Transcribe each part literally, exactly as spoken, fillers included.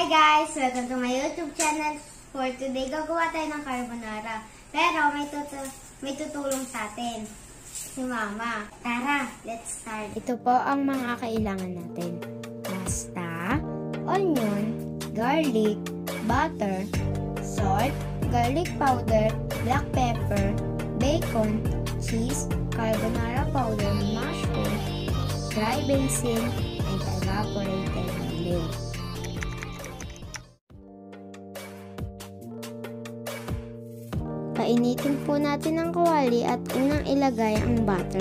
Hi guys! Welcome to my YouTube channel. For today, gagawa tayo ng carbonara. Pero may, tutu may tutulong sa atin. Si Mama. Tara, let's start. Ito po ang mga kailangan natin. Pasta, onion, garlic, butter, salt, garlic powder, black pepper, bacon, cheese, carbonara powder, mushroom, dry basil, and evaporated milk. Painitin po natin ang kawali at unang ilagay ang butter.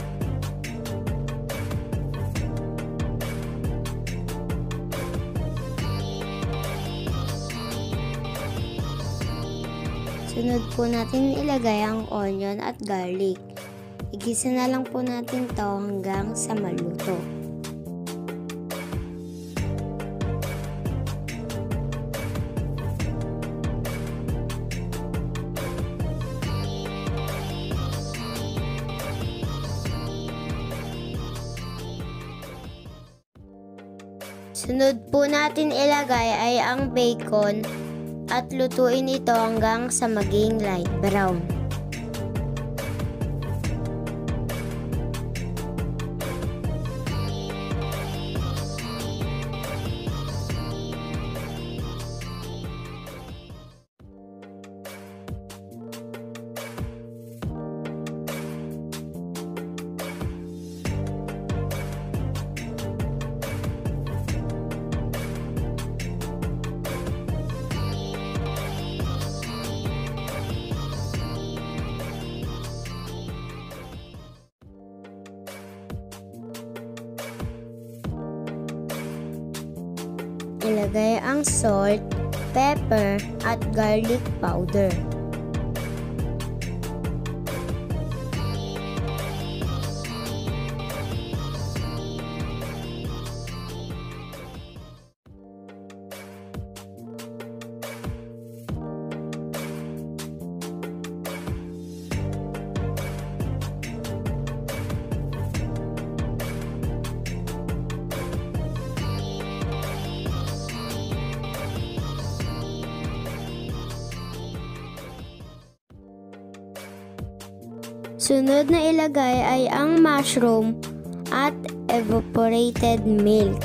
Sunod po natin ilagay ang onion at garlic. Igisa na lang po natin to hanggang sa maluto. Sunod po natin ilagay ay ang bacon at lutuin ito hanggang sa maging light brown. Ilagay ang salt, pepper, at garlic powder. Sunod na ilagay ay ang mushroom at evaporated milk.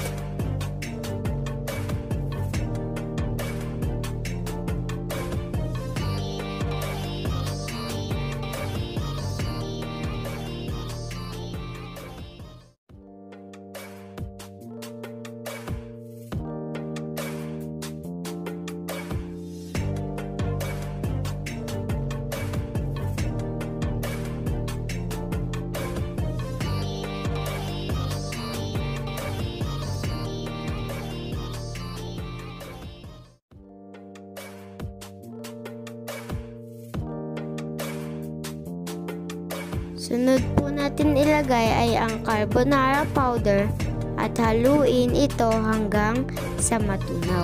Sunod po natin ilagay ay ang carbonara powder at haluin ito hanggang sa matunaw.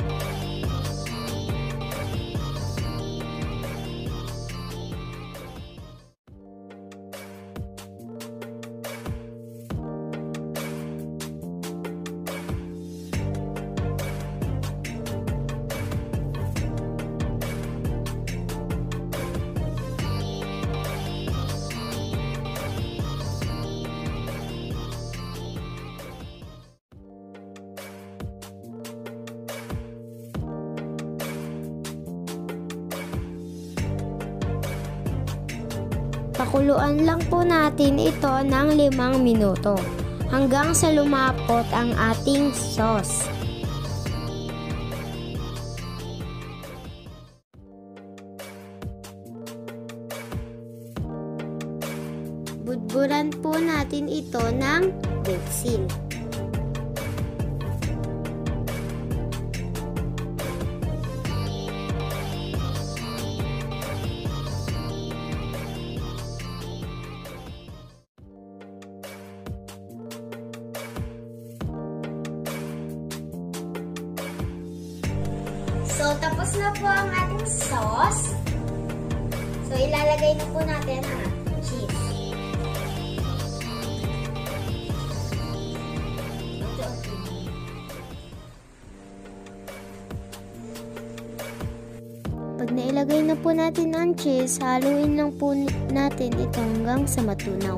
Pakuluan lang po natin ito ng limang minuto hanggang sa lumapot ang ating sauce. Budburan po natin ito ng basil. So, tapos na po ang ating sauce. So, ilalagay na po natin ang cheese. ilagay na po natin ang cheese. Haluin lang po natin ito hanggang sa matunaw.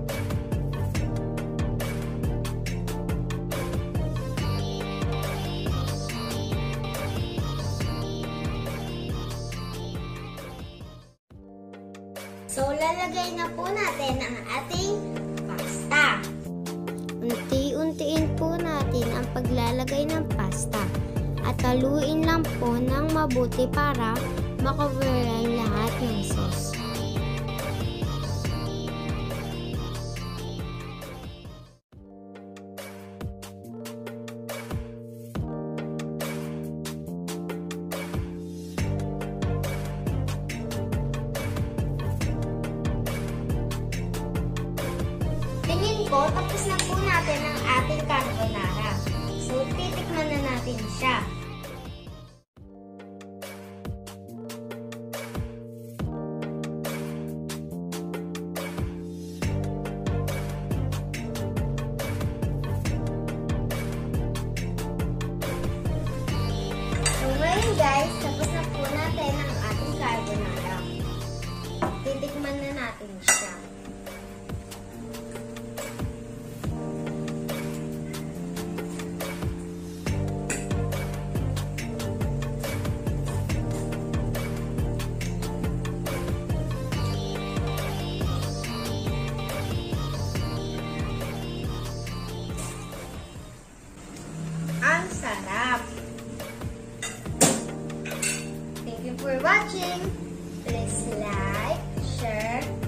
So, lalagay na po natin ang ating pasta. Unti-untiin po natin ang paglalagay ng pasta. At haluin lang po ng mabuti para makover ang lahat ng sauce. Tingin ko, tapos na po natin ang ating carbonara. So, titikman na natin siya. So, ngayon guys, tapos na po natin ang ating carbonara. Titikman na natin siya. Ang sarap! Thank you for watching. Please like, share,